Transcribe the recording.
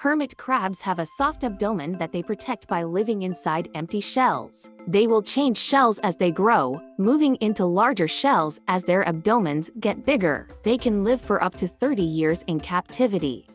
Hermit crabs have a soft abdomen that they protect by living inside empty shells. They will change shells as they grow, moving into larger shells as their abdomens get bigger. They can live for up to 30 years in captivity.